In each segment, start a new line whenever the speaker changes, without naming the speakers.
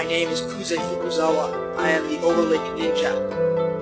name is Kuze Fukuzawa. I am the Overlake Ninja.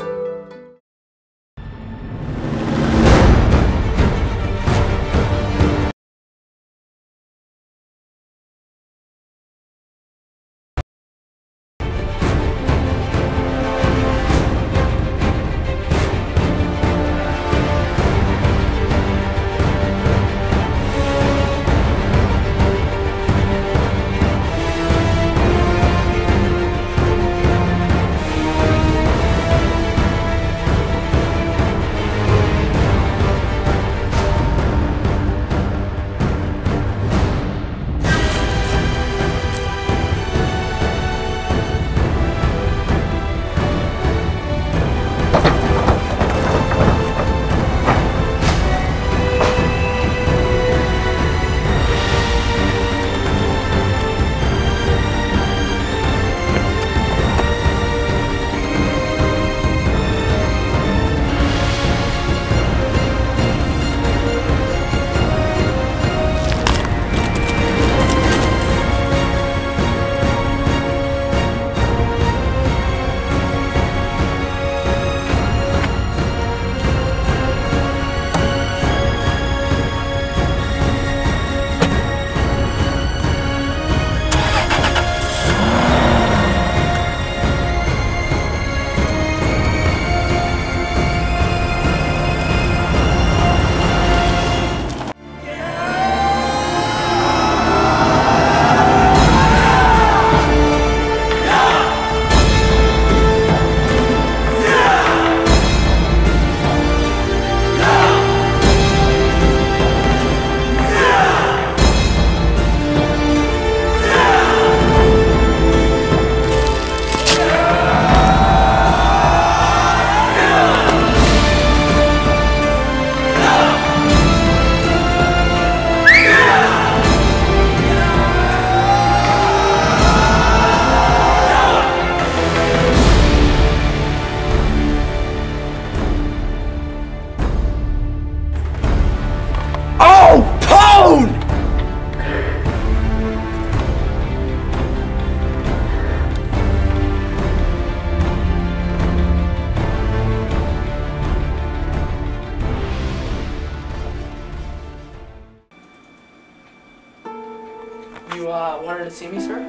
You wanted to see me, sir?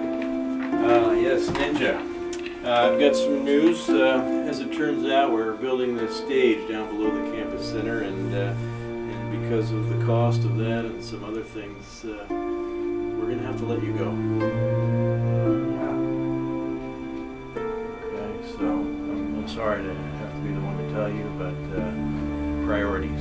Yes, Ninja. I've got some news. As it turns out, we're building this stage down below the campus center, and because of the cost of that and some other things, we're going to have to let you go. Okay, so I'm sorry to have to be the one to tell you, but priorities.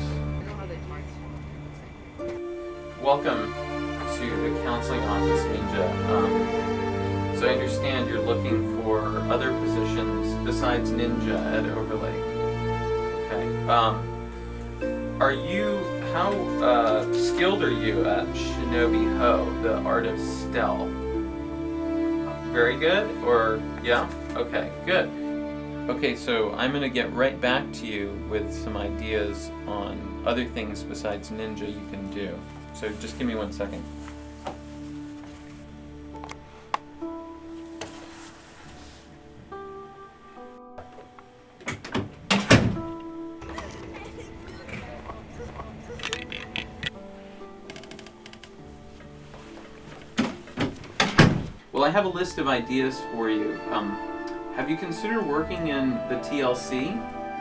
Welcome to the counseling office, Ninja. So I understand you're looking for other positions besides Ninja at Overlake. Okay. How skilled are you at Shinobi Ho, the art of stealth? Very good? Or, yeah? Okay, good. Okay, so I'm going to get right back to you with some ideas on other things besides Ninja you can do. So just give me 1 second. Well, I have a list of ideas for you. Have you considered working in the TLC?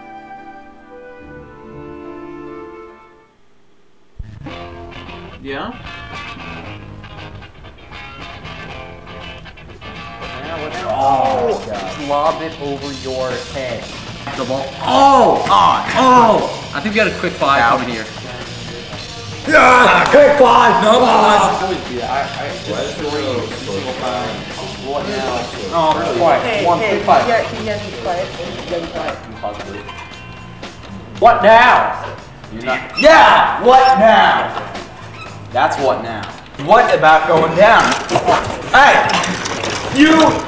Yeah?
Oh! Lob it over your head. The ball. Oh! Oh! I think we got a quick 5 coming here. Yeah! Quick 5! No balls! What now? Oh, quiet.
Hey,
One,
hey,
quick 5.
yeah, can you guys be quiet? You guys be quiet.
What now? You're not. Yeah! What now? That's what now. What about going down? Hey! You!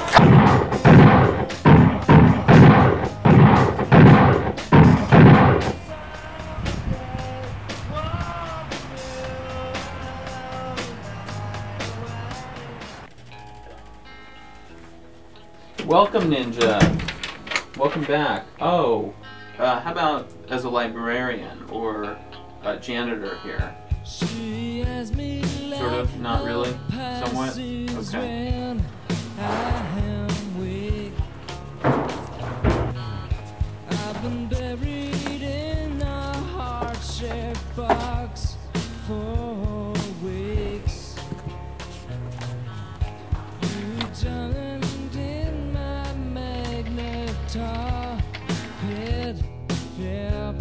Welcome, Ninja. Welcome back. Oh, how about as a librarian or a janitor here? Sort of, not really, somewhat. Okay.
I've been buried in a heart-shaped box for weeks. You turned in my magnetar pit. Yep.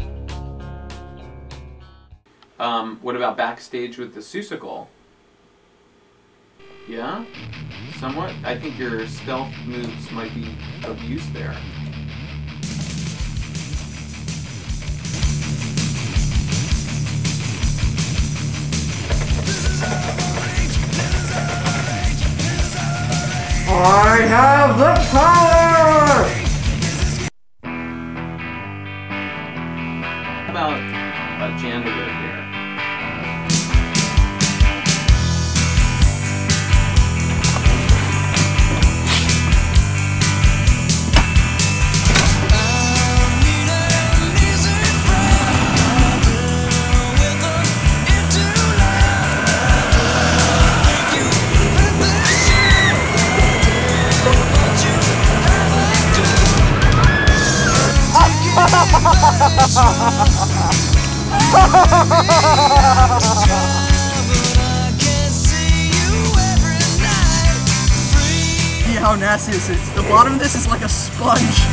What about backstage with the Seussical? Yeah? Somewhat? I think your stealth moves might be of use there.
I have the power!
How about a janitor here?
See how nasty this is. The bottom of this is like a sponge.